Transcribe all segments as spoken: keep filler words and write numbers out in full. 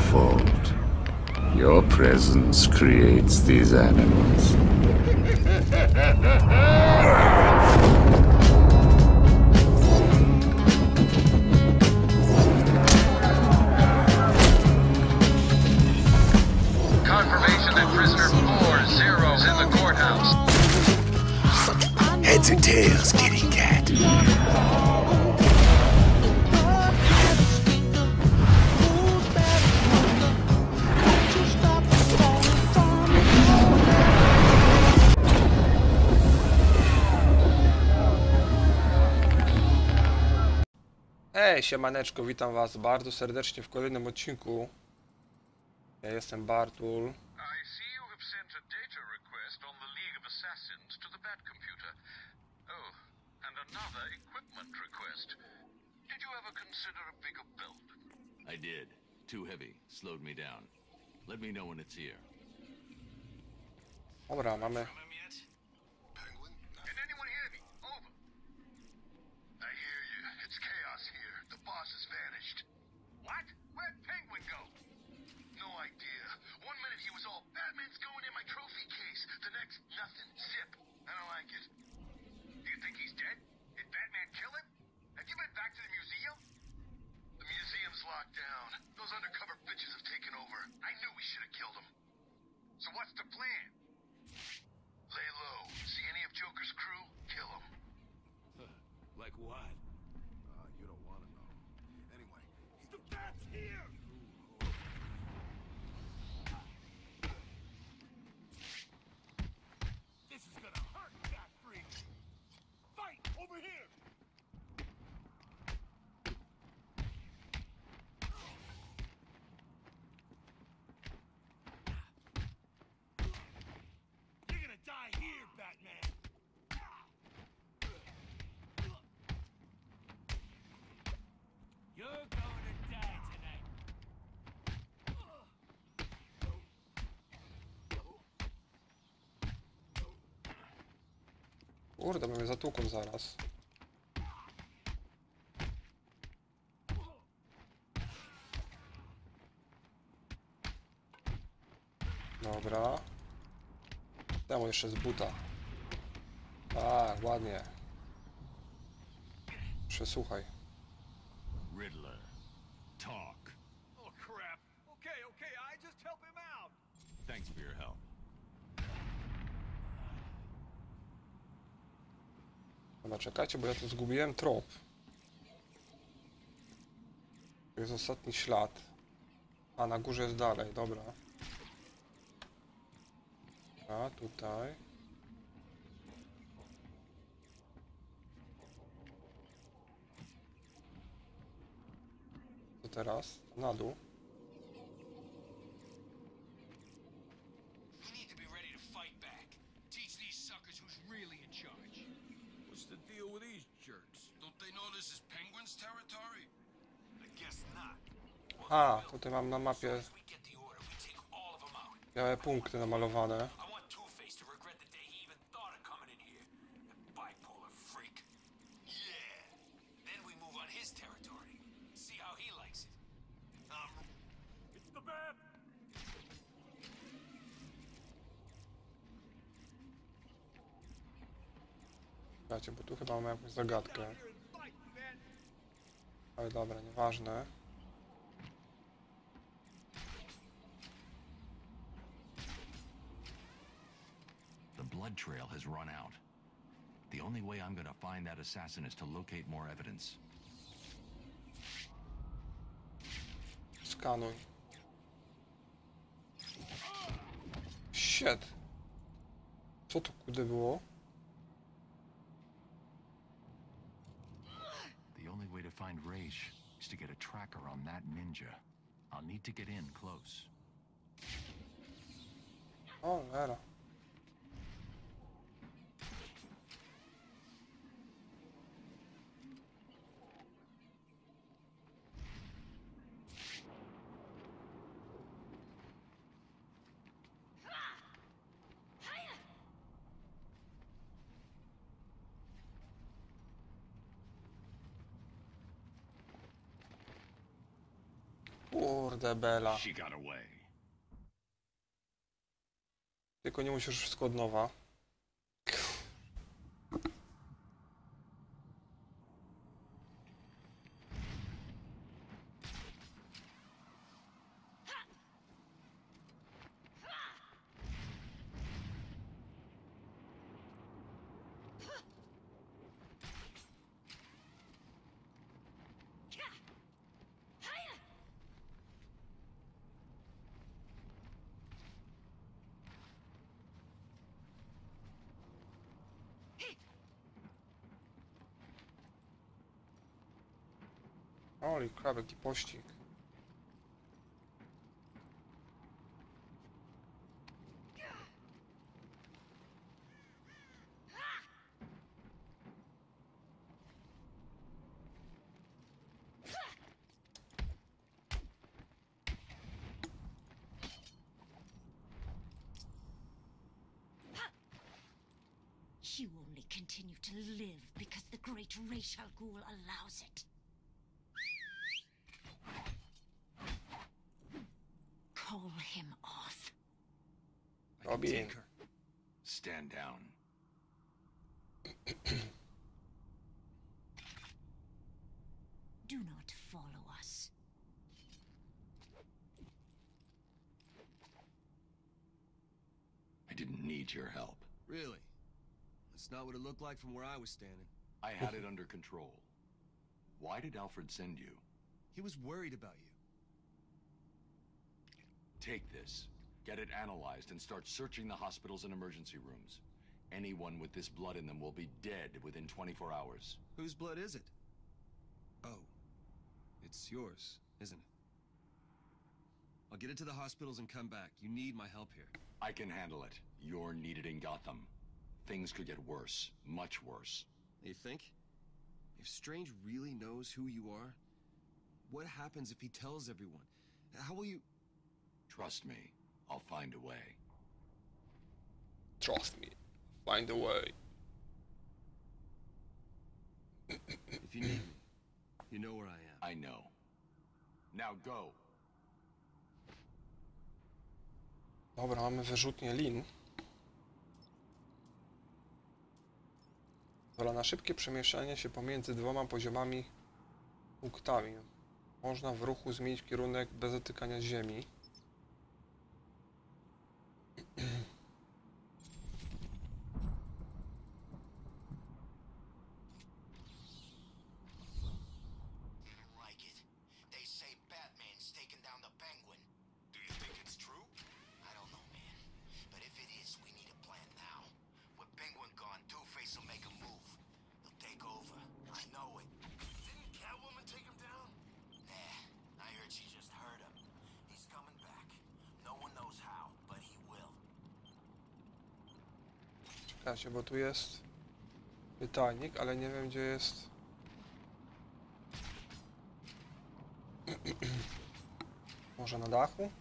fault. Your presence creates these animals. Confirmation that prisoner four zero's in the courthouse. Heads or tails, kitty cat? Hej, siemaneczko, witam was bardzo serdecznie w kolejnym odcinku. Ja jestem Bartul. I see you have sent a data request on the League of Assassins to the Bat computer. Oh, and another equipment request. Did you ever consider a bigger build? I did. Too heavy. Slowed me down. Let me know when it's here. Dobra, mamy... From him yet? Penguin? Can anyone hear me? Over. I hear you. It's chaos here. The boss has vanished. What? Where'd Penguin go? No idea. One minute he was all, Batman's going in my trophy case. The next, nothing. Zip. I don't like it. Do you think he's dead? Did Batman kill him? Have you been back to the museum? The museum's locked down. Those undercover bitches have taken over. I knew we should have killed him. So what's the plan? Lay low. See any of Joker's crew? Kill him. Like what? Uh, you don't want to know. Anyway, the bat's here! This is gonna hurt, Bat Freak! Fight over here! You're gonna die here, Batman! You're going to die tonight. Kurde, mamy zatłuką zaraz. Dobra. Temu jeszcze z buta. Tak, ładnie. Przesłuchaj. Riddler. Talk. Oh, crap. Okay, okay, I just help him out. Thanks for your help. Dobra, czekajcie, bo ja tu zgubiłem trop. To jest ostatni ślad. A na górze jest dalej, dobra. A tutaj. Co teraz? Na dół. You need to be ready to fight back. Teach these suckers who's really in charge. What's the deal with these jerks? Don't they know this is Penguin's territory? I guess not. A, tutaj mam na mapie As we get the order, we take all of them out. białe punkty namalowane. I want Two-Face to regret the day he even thought of coming in here. That bipolar freak. Yeah. Then we move on his territory. See how he likes it. Um, It's the bat! Słuchajcie, bo tu chyba mamy jakąś zagadkę. Ale dobra, nieważne. The blood trail has run out. The only way I'm gonna find that assassin is to locate more evidence. Skanuj. Shit. Co to kudy było? The only way to find Raish is to get a tracker on that ninja. I'll need to get in close. O, era. Kurde bela. She got away. Tylko nie musisz wszystko od nowa. Holy crap, jaki pościg. You only continue to live because the great Ra's al Ghul allows it. Call him off. I can Robin. take her. Stand down. Do not follow us. I didn't need your help. Really? That's not what it looked like from where I was standing. I had it under control. Why did Alfred send you? He was worried about you. Take this, get it analyzed, and start searching the hospitals and emergency rooms. Anyone with this blood in them will be dead within twenty-four hours. Whose blood is it? Oh. It's yours, isn't it? I'll get it to the hospitals and come back. You need my help here. I can handle it. You're needed in Gotham. Things could get worse. Much worse. You think? If Strange really knows who you are, what happens if he tells everyone? How will you... Trust me, I'll find a way. Trust me. Find a way. If you need me, you know where I am. I know. Now go. Dobra, mamy wyrzutnię lin. Dobra, na szybkie przemieszczanie się pomiędzy dwoma poziomami punktami. Można w ruchu zmienić kierunek bez dotykania ziemi. Like it. They say Batman's taken down the Penguin. Do you think it's true? I don't know, man. But if it is, we need a plan now. With Penguin gone, Two-Face will make a move. He'll take over. I know it. Didn't Catwoman take him down? Nah, I heard she just heard him. He's coming back. No one knows how, but he will. Czekajcie, bo tu jest pytajnik, ale nie wiem gdzie jest. Może na dachu?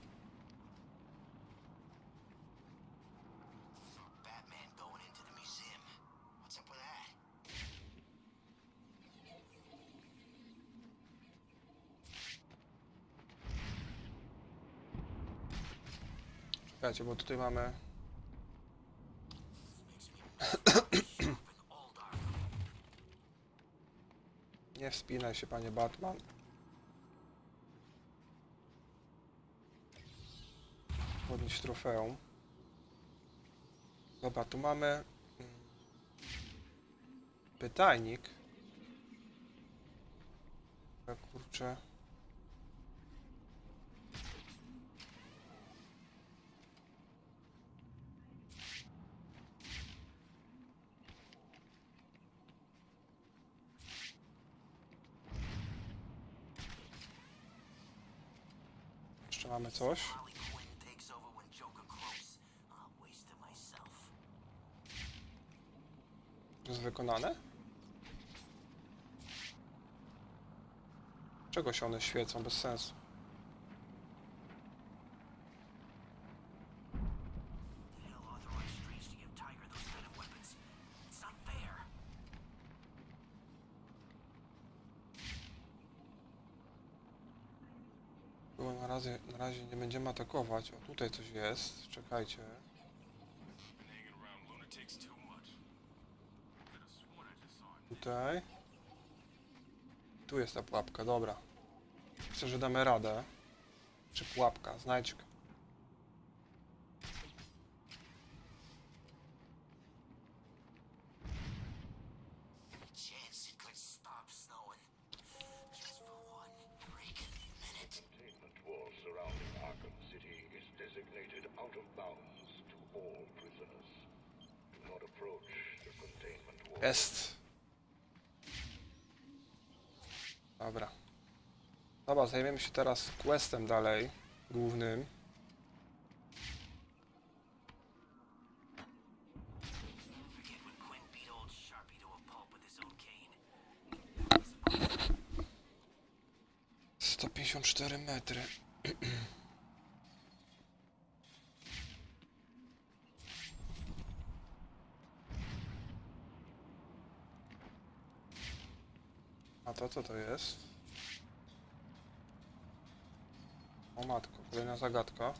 Batman going into the museum. What's up with that? Czekajcie, bo tutaj mamy... Nie wspinaj się, panie Batman. Podnieść trofeum. Dobra, tu mamy... mm, pytajnik. Tak, kurczę. Jeszcze mamy coś. Harley Quinn takes over when Joker croaks. I'll waste it myself. Jest wykonane? Czego się one świecą? Bez sensu. The hell authorized Strange to give Tiger those kind of weapons? It's not fair. Było na razie, na razie nie będziemy atakować. O, tutaj coś jest. Czekajcie. Tutaj. Tu jest ta pułapka, dobra. Myślę, że damy radę. Czy pułapka, znajdźka. Containment wall surrounding Arkham City is designated out of bounds to all prisoners. Do not approach the containment wall. Jest. Dobra. Dobra, zajmiemy się teraz questem dalej. Głównym. sto pięćdziesiąt cztery metry. A to co to jest? O matko, kolejna zagadka.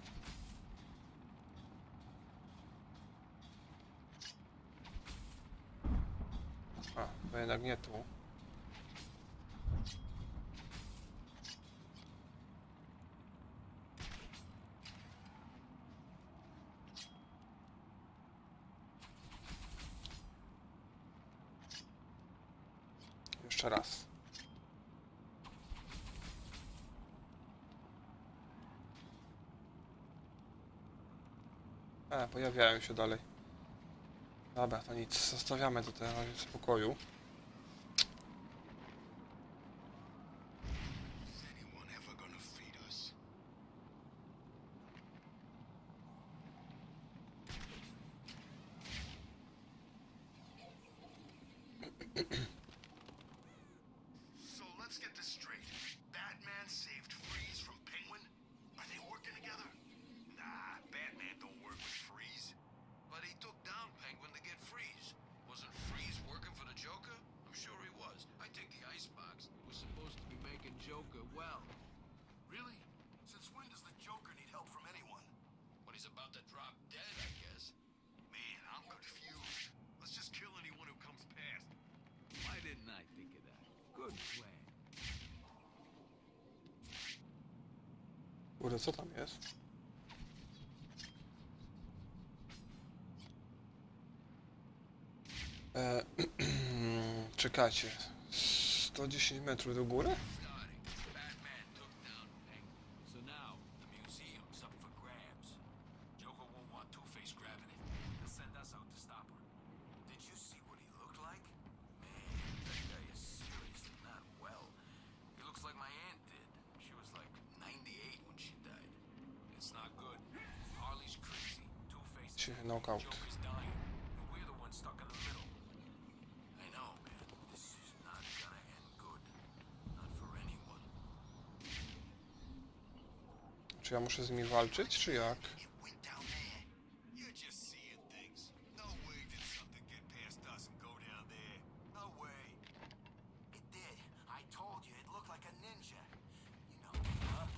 A, to jednak nie tu. Jeszcze raz. E, pojawiają się dalej. Dobra, to nic, zostawiamy to teraz w spokoju. So let's get this straight. Batman saved Freeze from Penguin? Are they working together? Nah, Batman don't work with Freeze. But he took down Penguin to get Freeze. Wasn't Freeze working for the Joker? I'm sure he was. I think the Icebox was supposed to be making Joker well. Really? Since when does the Joker need help from anyone? But he's about to drop dead, I guess. Man, I'm confused. Let's just kill anyone who comes past. Why didn't I think of that? Good plan. Kurde, co tam jest? E, czekajcie. sto dziesięć metrów do góry? Starting. Batman took down Penguin. So now, the museum's up for grabs. Joker won't want Two-Face grabbing it. He'll send us out to stop her. Did you see what he looked like? Man, that guy is seriously not well. He looks like my aunt did. She was like ninety-eight when she died. It's not good. Harley's crazy. Two-Face is Się dead. knockout. Joker's dying. And we're the ones stuck in the middle. I know, man. This is not gonna end good. Not for anyone. Czy ja muszę z nimi walczyć, czy jak? It went down there. You're just seeing things. No way did something get past us and go down there. No way. It did. I told you, it looked like a ninja. You know, huh?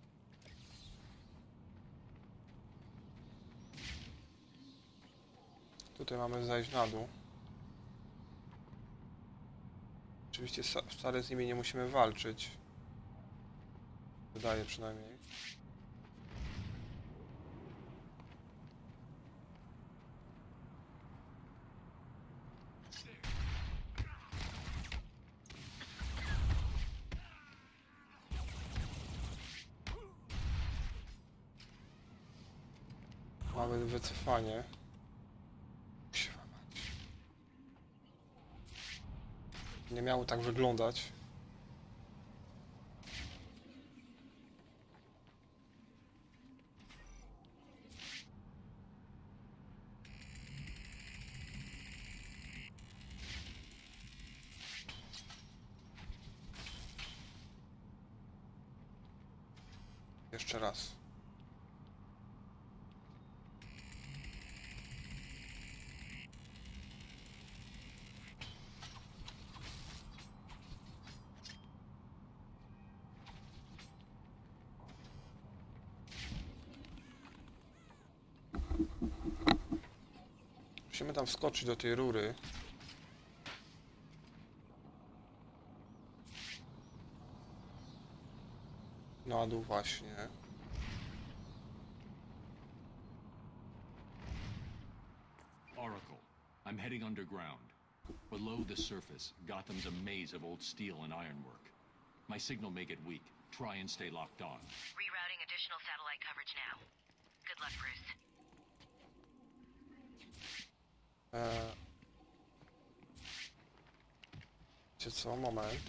Tutaj mamy zejść na dół. Oczywiście sa- wcale z nimi nie musimy walczyć. Wydaje przynajmniej. Mamy wycofanie. Kurwa mać. Nie miało tak wyglądać. Jeszcze raz. Musimy tam wskoczyć do tej rury. Na dół właśnie. Oracle, I'm heading underground. Below the surface, Gotham's a maze of old steel and ironwork. My signal may get weak. Try and stay locked on. Rerouting additional satellite coverage now. Good luck, Bruce. Eee... Wiecie co? Moment.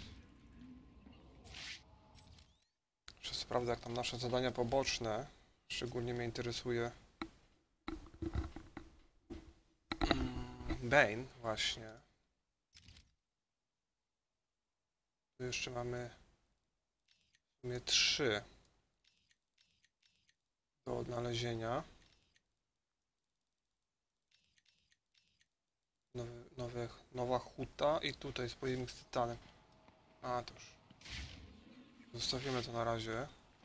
Jeszcze sprawdzę, jak tam nasze zadania poboczne. Szczególnie mnie interesuje Bane, właśnie. Tu jeszcze mamy w sumie trzy do odnalezienia. Nowy, nowe, nowa huta i tutaj spojrzymy z tytanem. A, to już. Zostawimy to na razie.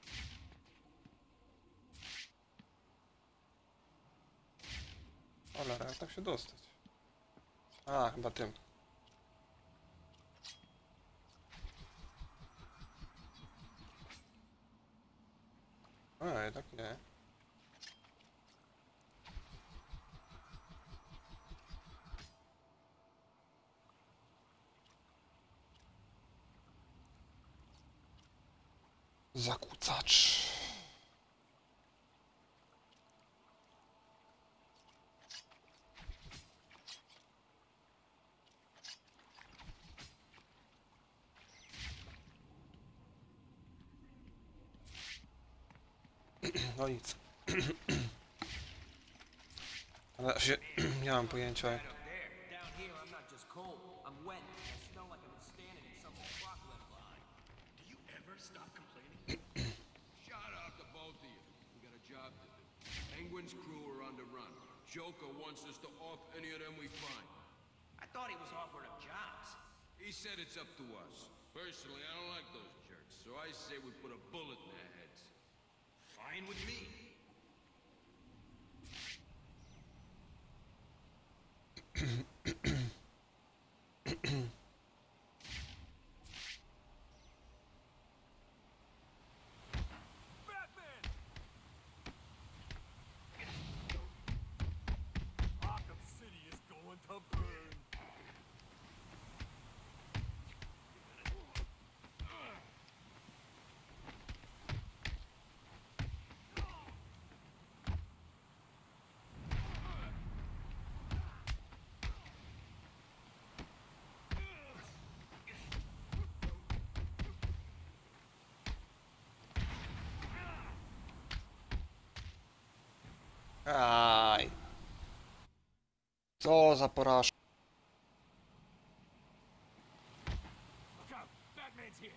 Cholera, jak tam się dostać? A, chyba tym. A, jednak nie. Zakłócacz. No nic. Ale się nie mam pojęcia. Penguin's crew are on the run. Joker wants us to off any of them we find. I thought he was offering up jobs. He said it's up to us. Personally, I don't like those jerks, so I say we put a bullet in their heads. Fine with me. Aj. Co za porażka. Batman's here.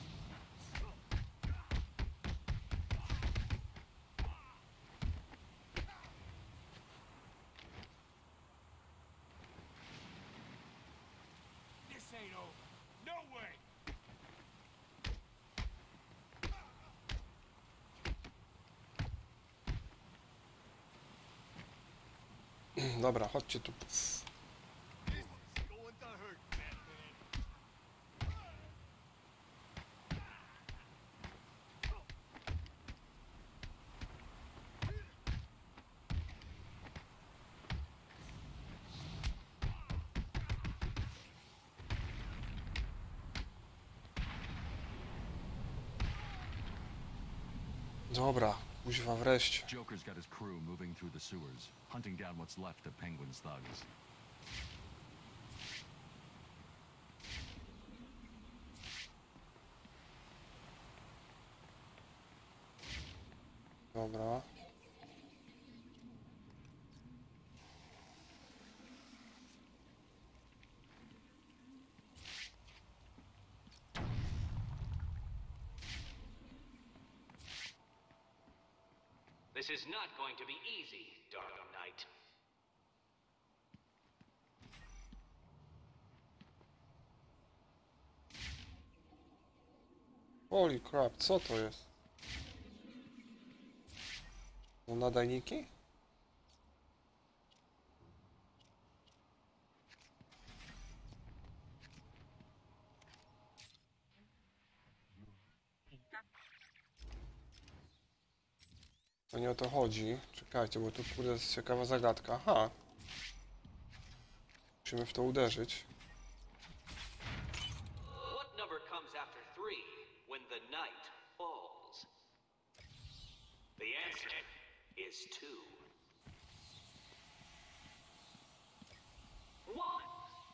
This ain't over. No way. Dobra, chodźcie tu. Dobra, kuźwa wreszcie. Joker's got his crew moving through the sewers, hunting down what's left of Penguin's thugs. Dobra. This is not going to be easy, Dark Knight. Holy crap, co to jest? No nadajniki? To nie o to chodzi. Czekajcie, bo tu kurde jest ciekawa zagadka. Aha. Musimy w to uderzyć. What number comes after three when the night falls? The answer is two. One.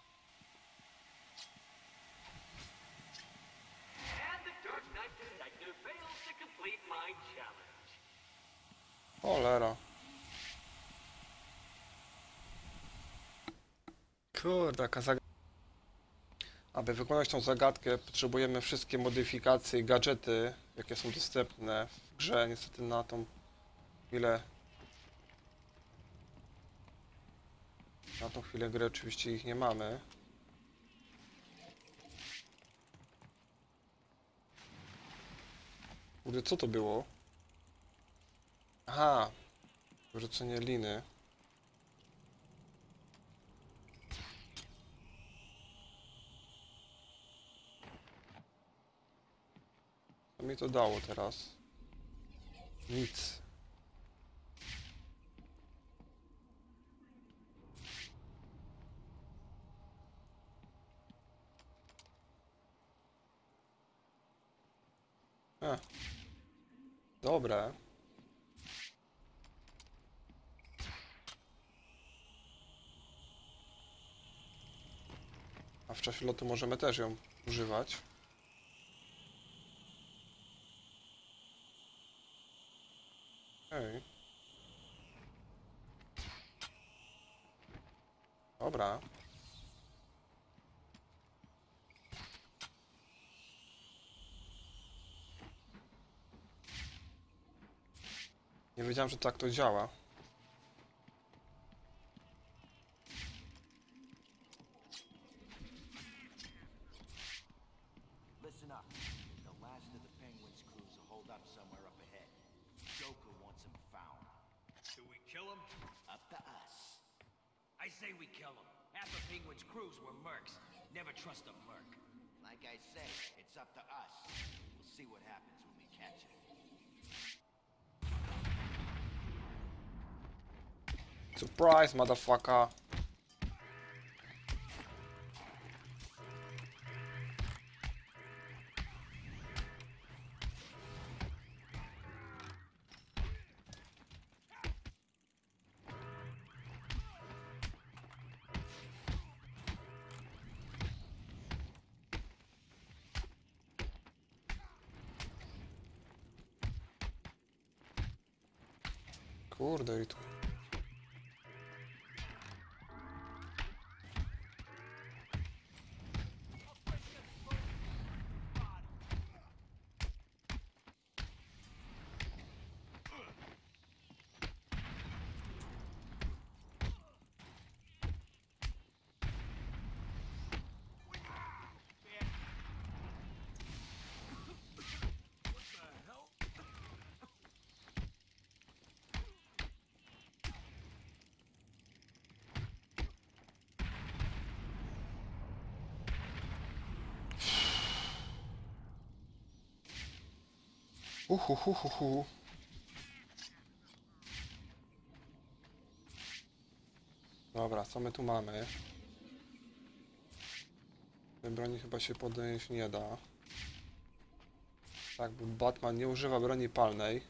And the Dark Knight Detective fails to complete my challenge. Cholera. Kurde, jaka zagadka. Aby wykonać tą zagadkę, potrzebujemy wszystkie modyfikacje i gadżety, jakie są dostępne w grze. Niestety na tą chwilę... Na tą chwilę gry oczywiście ich nie mamy. Kurde, co to było? Aha, wyrzucenie liny. Co mi to dało teraz? Nic. E. Dobre. A w czasie lotu możemy też ją używać. Okej. Dobra. Nie wiedziałem, że tak to działa. Listen up. The last of the Penguin's crews will hold up somewhere up ahead. Joker wants him found. Do we kill him? Up to us. I say we kill him. Half of Penguin's crews were mercs. Never trust a merc. Like I say, it's up to us. We'll see what happens when we catch him. Surprise, motherfucker. Kurde, i tu. Uhuhuhuhu. Dobra, co my tu mamy? Tej broni chyba się podnieść nie da. Tak, bo Batman nie używa broni palnej.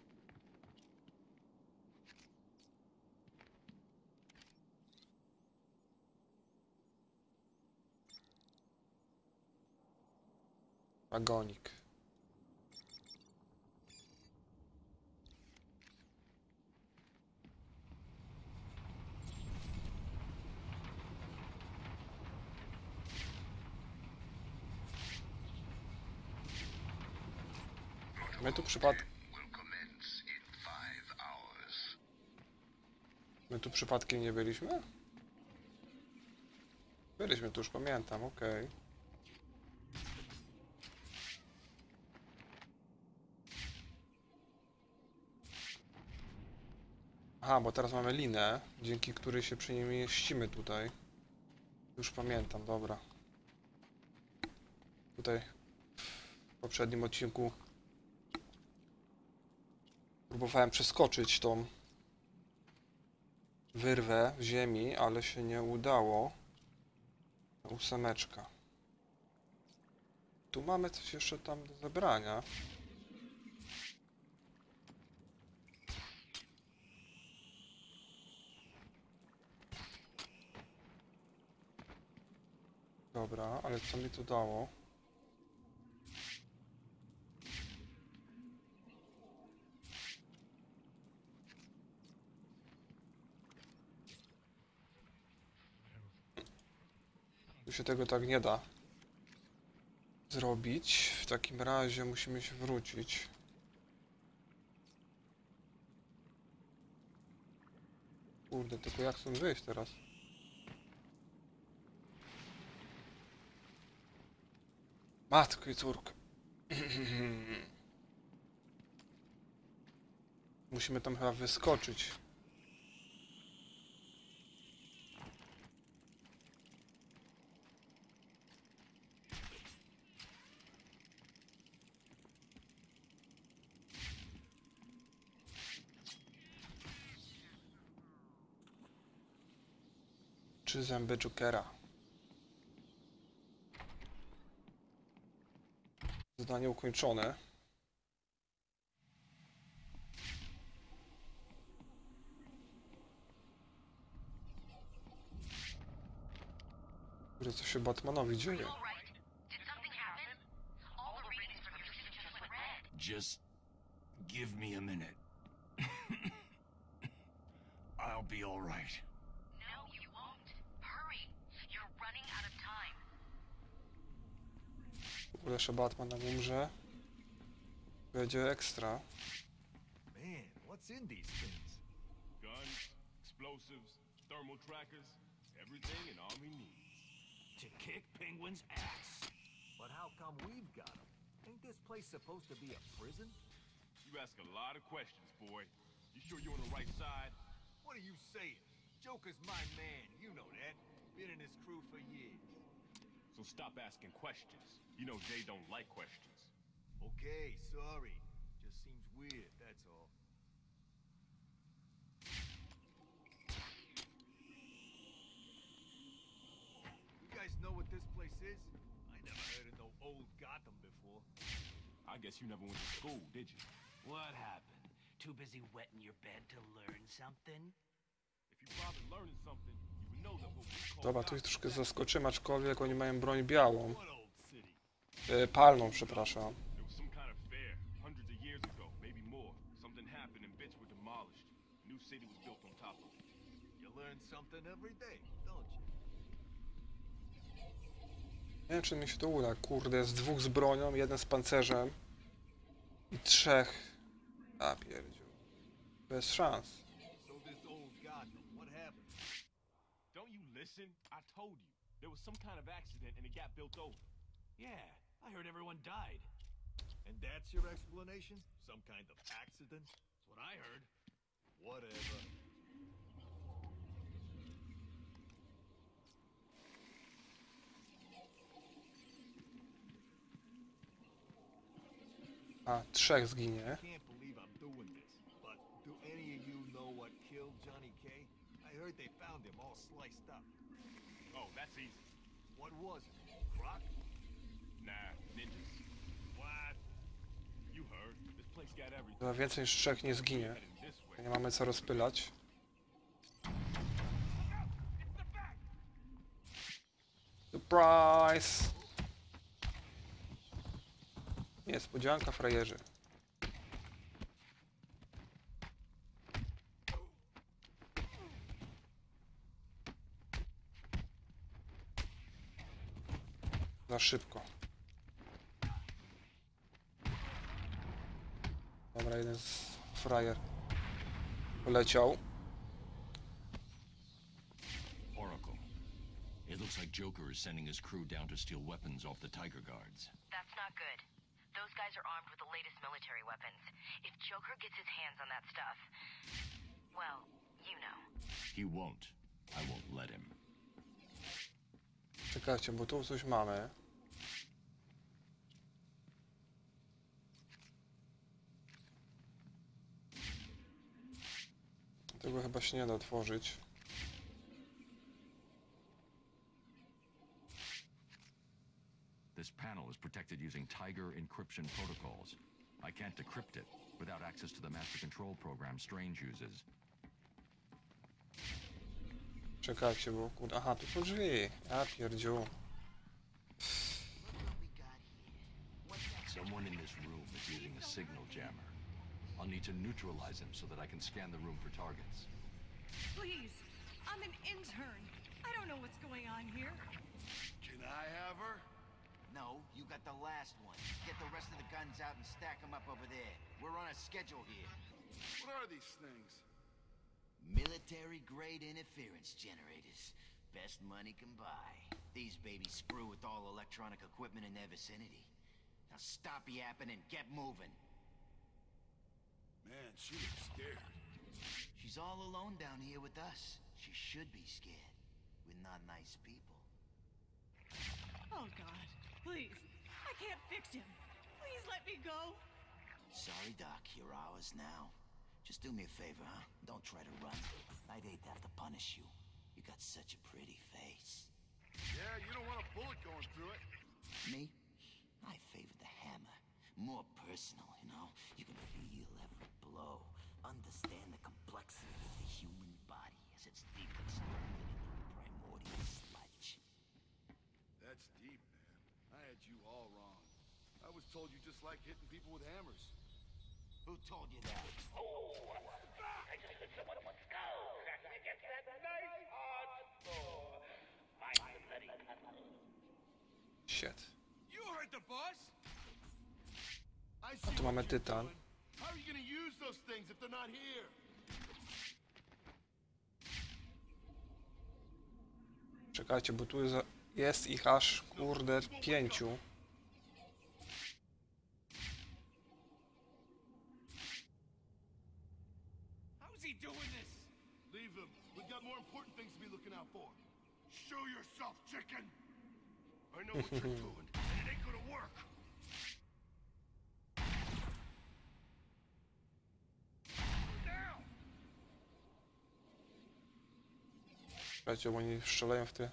Wagonik. My tu przypad... My tu przypadkiem nie byliśmy? Byliśmy tu, już pamiętam, okej. Okay. Aha, bo teraz mamy linę, dzięki której się przy niej mieścimy tutaj. Już pamiętam, dobra. Tutaj w poprzednim odcinku Próbowałem przeskoczyć tą wyrwę w ziemi, ale się nie udało. Ósemeczka. Tu mamy coś jeszcze tam do zebrania. Dobra, ale co mi to dało? Tu się tego tak nie da zrobić. W takim razie musimy się wrócić. Kurde, tylko jak stąd wyjść teraz? Matko i córka. Musimy tam chyba wyskoczyć. Trzy zęby Jokera. Zadanie ukończone. Co się Batmanowi dzieje? Just give me a minute. I'll be all right. No, you won't. Hurry. You're running out of time. W ogóle jeszcze Batman nam umrze. Będzie ekstra. Man, what's in these things? Guns, explosives, thermal trackers, everything an army needs. To kick Penguin's ass. But how come we've got them? Ain't this place supposed to be a prison? You ask a lot of questions, boy. You sure you're on the right side? What are you saying? Joker's my man, you know that. Been in his crew for years. So stop asking questions. You know Jay don't like questions. Okay, sorry. Just seems weird, that's all. You guys know what this place is? I never heard of no old Gotham before. I guess you never went to school, did you? What happened? Too busy wetting your bed to learn something? If you bothered learning something, you would know that what we call Dobra, tu ich troszkę zaskoczymy, aczkolwiek oni mają broń białą. What old city? E, palną, przepraszam. There was some kind of fair hundreds of years ago, maybe more. Something happened and bits were demolished. A new city was built on top of it. You learn something every day, don't you? Nie wiem, czy mi się to uda. Kurde, jest dwóch z bronią, jeden z pancerzem i trzech. A pierdziu. Bez szans. So this old Gotham, what happened? Don't you listen? I told you. There was some kind of accident and it got built over. Yeah, I heard everyone died. And that's your explanation? Some kind of accident? That's what I heard. Whatever. A, trzech zginie. I can't believe I'm doing this, but do any of you know what killed Johnny K? I heard they found him all sliced up. Oh, that's easy. What was it? Croc? Nah, ninjas. What? You heard. This place got everything. Chyba więcej niż trzech nie zginie. Heading this way. Nie mamy co rozpylać. Surprise! Niespodzianka, frajerzy. Za szybko. Dobra, jeden z frajer poleciał. Oracle. It looks like Joker is sending his crew down to steal weapons off the Tiger Guards. That's not good. Those guys are armed with the latest military weapons. If Joker gets his hands on that stuff, well, you know. He won't. I won't let him. Czekajcie, bo tu coś mamy. Tego chyba się nie da otworzyć. This panel is protected using Tiger encryption protocols. I can't decrypt it without access to the master control program Strange uses. Czekajcie, bo kurde... Aha, tu są drzwi. Ja pierdziu. Someone in this room is using a signal jammer. I'll need to neutralize him so that I can scan the room for targets. Please, I'm an intern. I don't know what's going on here. Can I have her? No, you got the last one. Get the rest of the guns out and stack them up over there. We're on a schedule here. What are these things? Military-grade interference generators. Best money can buy. These babies screw with all electronic equipment in their vicinity. Now stop yapping and get moving. Man, she looks scared. She's all alone down here with us. She should be scared. We're not nice people. Oh, God. Please. I can't fix him. Please let me go. Sorry, Doc. You're ours now. Just do me a favor, huh? Don't try to run. I'd hate to have to punish you. You got such a pretty face. Yeah, you don't want a bullet going through it. Me? I favor the hammer. More personal, you know? You can feel every blow. Understand the complexity of the human body as it's deeply sculpted into the primordial sludge. That's deep, man. I had you all wrong. I was told you just like hitting people with hammers. Who told you that? Oh, I just heard someone wants to go. Get that nice hard door. Find the bloody tunnel. Shit. You heard the boss. I A see tu what mamy you're tytan. doing. How are you gonna use those things if they're not here? Czekajcie, bo tu jest, jest ich aż, kurde, pięciu. How's he doing this? Leave him. We've got more important things to be looking out for. Show yourself, chicken. I know what you're doing, and it ain't gonna work. Down. Czekajcie, bo oni strzelają w te...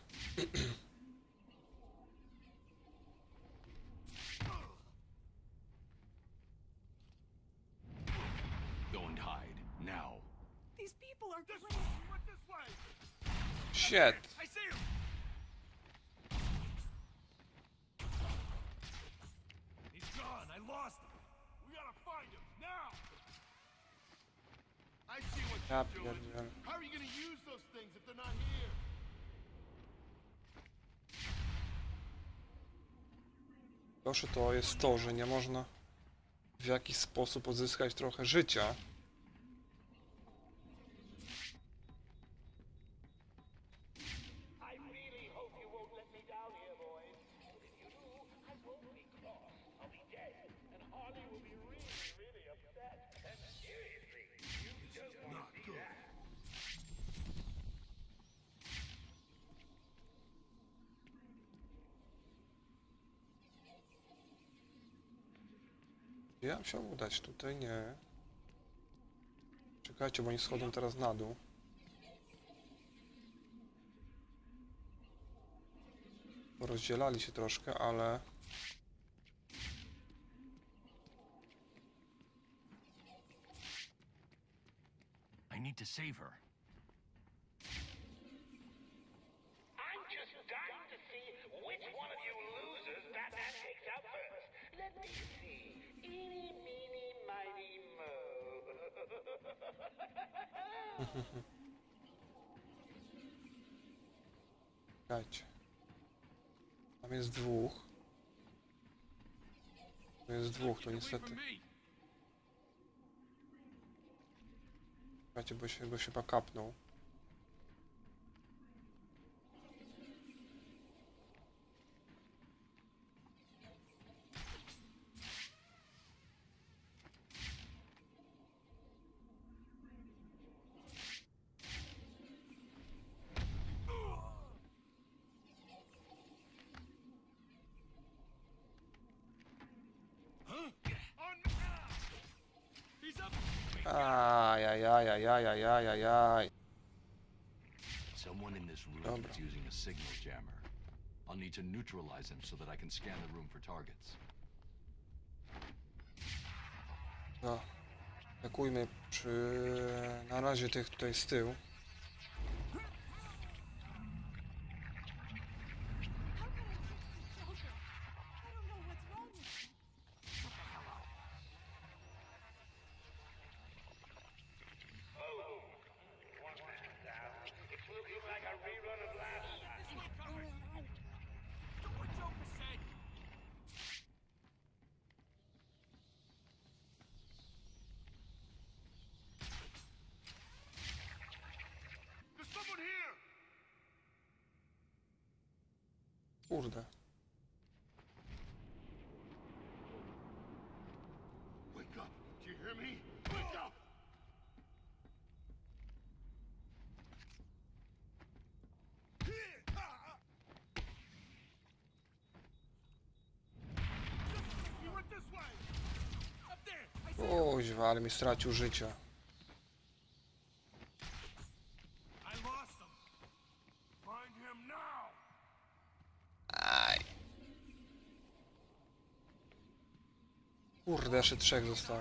Go and hide, now. These people are This crazy. way. Went this way. Shit! I see him. He's gone. I lost him. We gotta find him now. I see what Ja you're doing. pierdzielę. How are you gonna use those things if they're not here? Proszę, to jest to, że nie można w jakiś sposób odzyskać trochę życia. I really hope you won't let me down here, boys. If you do, I won't be cross. I'll be dead, and Harley will be really, really upset. And seriously, you just want to see that. Ja bym się udać, tutaj nie. Czekajcie, bo oni schodzą teraz na dół. Porozdzielali się troszkę, ale... I need to save her. I'm just dying to see which one of you losers Batman takes out first. Let me see. Eeny, meeny, miny, mo. Czekajcie. Tam jest dwóch. To jest dwóch, to niestety. Czekajcie, bo się, bo się chyba kapnął. Huh? On. He's up. Ajajajajajajajajaj. Someone in this room is using a signal jammer. I'll need to neutralize him so that I can scan the room for targets. No. Atakujmy przy... na razie tych tutaj z tyłu. Kurde. Wake up! Do you hear me? Wake up! You went this way. Up there. I see you. Kuźwa, ale mi stracił życia. I lost him. Find him now. Aj. Kurde, jeszcze trzech zostało.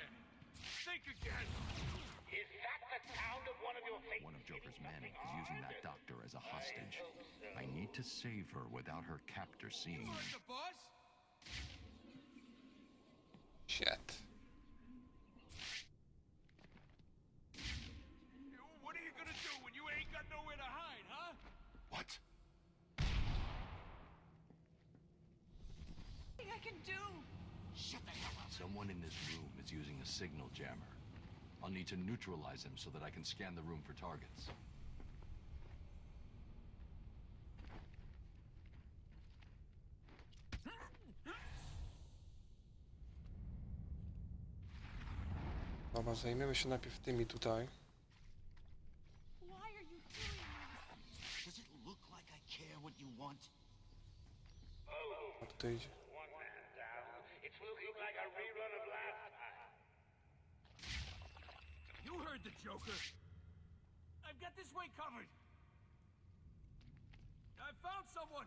One of Joker's men is using that doctor as a hostage. I need to save her without her captor seeing me. Shit. What are you gonna do when you ain't got nowhere to hide, huh? What? I can do. Shut the hell up. Someone in this room is using a signal jammer. I'll need to neutralize him so that I can scan the room for targets. Dobra, zajmiemy się najpierw tymi tutaj. Why are you doing this? Does it look like I care what you want? A tutaj idzie. It's looking like a rerun of last time. You heard the Joker. I've got this way covered. I found someone.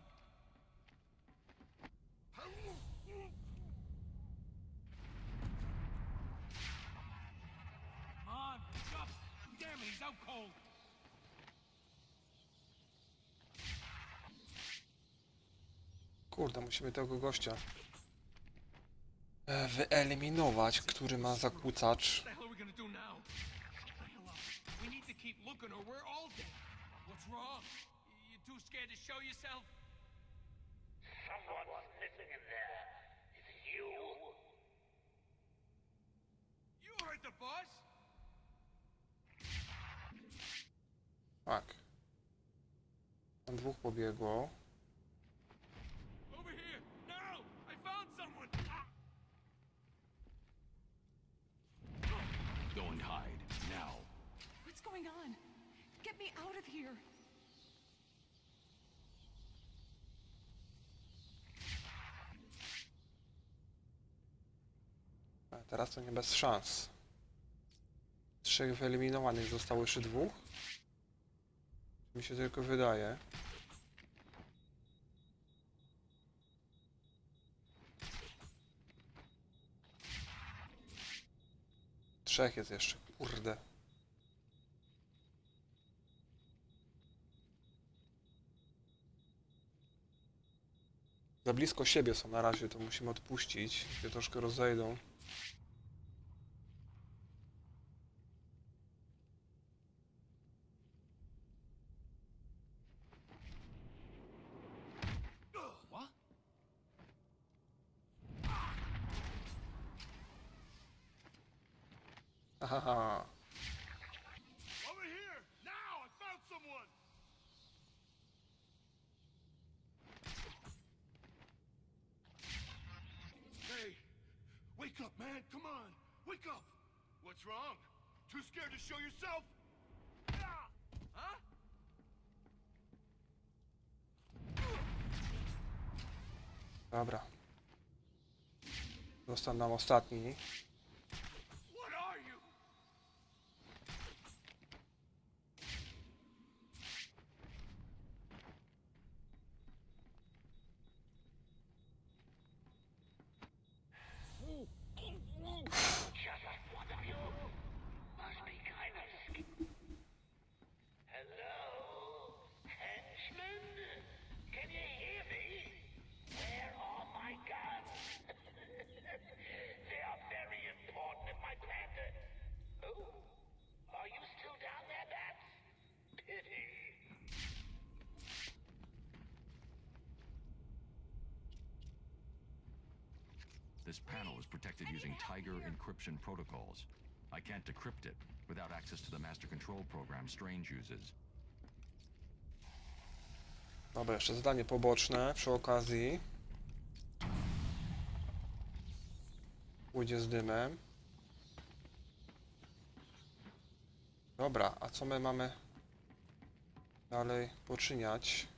Come on, pick up. Damn it, he's out cold. Kurde, musimy tego gościa e, wyeliminować, który ma zakłócacz. What the hell are we gonna do now? Shut the hell up. We need to keep looking or we're all dead. What's wrong? You too scared to show yourself? Someone's missing in there. Is it you? You heard the boss. Tak. Tam dwóch pobiegło. Over here. Now! I found someone. Go and hide, now. What's going on? Get me out of here. A teraz to nie bez szans. Trzech wyeliminowanych, zostało jeszcze dwóch. Mi się tylko wydaje. Trzech jest jeszcze, kurde. Za blisko siebie są na razie, to musimy odpuścić. Się troszkę rozejdą. Haha. Over here! Now! I found someone! Hey! Wake up, man! Come on! Wake up! What's wrong? Too scared to show yourself? Ah! Huh? Dobra. Został nam ostatni. What are you? This panel is protected using Tiger encryption protocols. I can't decrypt it without access to the master control program Strange uses. Dobra, jeszcze zadanie poboczne przy okazji. Pójdzie z dymem. Dobra, a co my mamy dalej poczyniać?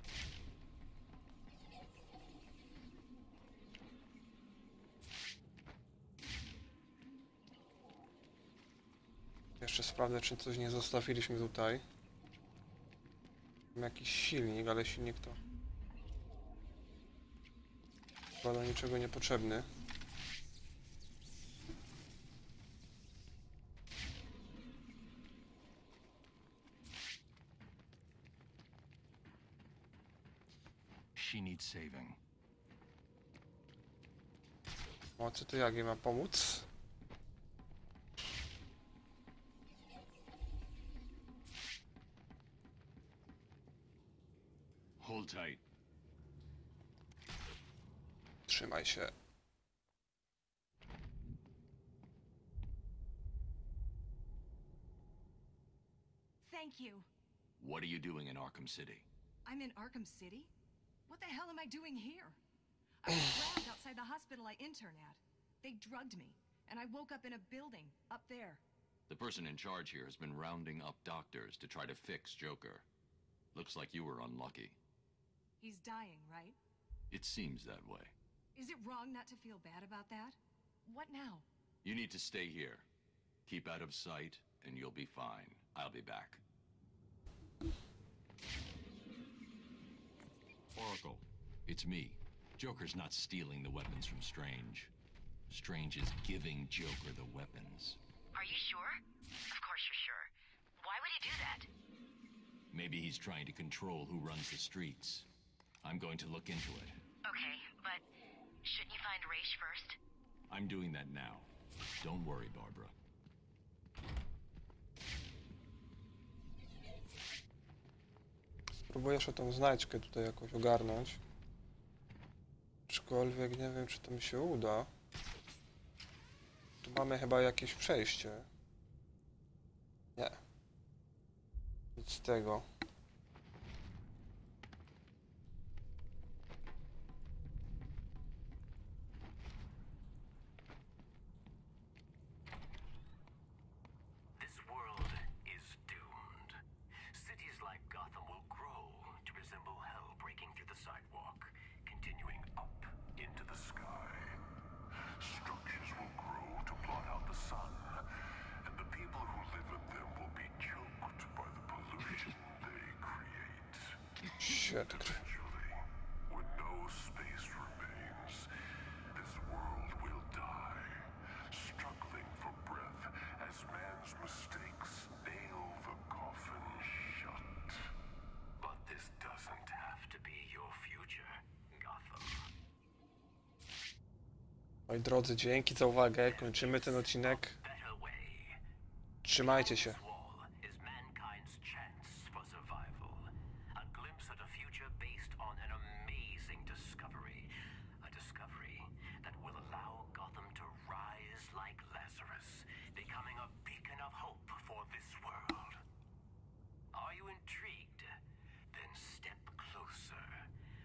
Jeszcze sprawdzę, czy coś nie zostawiliśmy tutaj. Mam jakiś silnik, ale silnik to chyba do niczego niepotrzebny. She needs saving. O, co to jak jej ma pomóc? Hold tight. Trzymaj się. Thank you. What are you doing in Arkham City? I'm in Arkham City? What the hell am I doing here? I was grabbed outside the hospital I intern at. They drugged me, and I woke up in a building up there. The person in charge here has been rounding up doctors to try to fix Joker. Looks like you were unlucky. He's dying, right? It seems that way. Is it wrong not to feel bad about that? What now? You need to stay here. Keep out of sight, and you'll be fine. I'll be back. Oracle, it's me. Joker's not stealing the weapons from Strange. Strange is giving Joker the weapons. Are you sure? Of course you're sure. Why would he do that? Maybe he's trying to control who runs the streets. I'm going to look into it. Okay, but shouldn't you find Raish first? I'm doing that now. Don't worry, Barbara. Spróbuję jeszcze tą znajdźkę tutaj jakoś ogarnąć. Aczkolwiek nie wiem, czy to mi się uda. Tu mamy chyba jakieś przejście. Nie. Nic z tego. When no space remains, this world will die, struggling for breath as man's mistakes nail the coffin shut. But this doesn't have to be your future, Gotham. Moi drodzy, dzięki za uwagę. Kończymy ten odcinek. Trzymajcie się.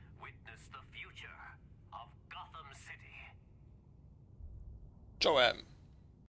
Czołem!